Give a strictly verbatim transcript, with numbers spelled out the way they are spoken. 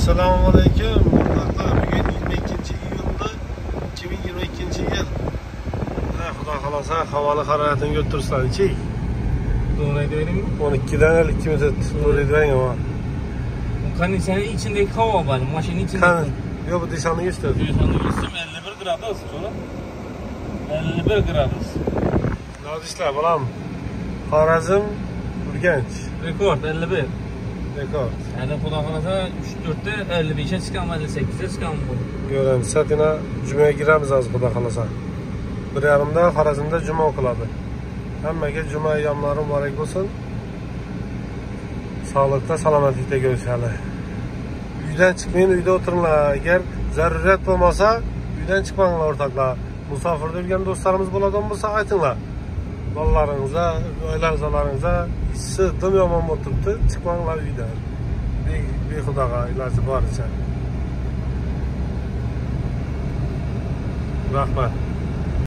Assalomu alaykum. Bugun yigirma ikkinchi iyulda ikki ming yigirma ikkinchi yil. Xudo xolasa havoni haroratini ko'rtirsanchi. Doğru ediyorum. o'n ikkidan ikki minut to'g'ri eding ama. Kondisyoner içindeki hava var. Maşının içinde. Kan, yok bu dışarıda geçti. Dışarıda geçtim elli bir gradus sonra. elli bir gradus. Nazişler balam. Xorazm, Urganch. Rekord elli bir. Rekord. Yani Xudo xolasa uch to'rtda elli beshga chiqam, elli sakkizga chiqam bu. Göremiz. Satina jumaga giramiz hozir Xudo xolasa. bir yarimda Xorazmda juma o'qiladi. Hammaga juma ayyomlari muborak bo'lsin. Sağlıkta, salomatlikda görüşəli. Uydan çıkmayın, uyda otururlar. Eğer zaruret olmasa uydan çıkmanglar ortaklar. Musafirde yurgan dostlarımız bo'ladigan bo'lsa aytinglar. Bolalarınıza, oila a'zolaringizga issiq yomon bo'lib turibdi, chiqmanglar uydan. Bexudoga iloji boricha. Rahmat.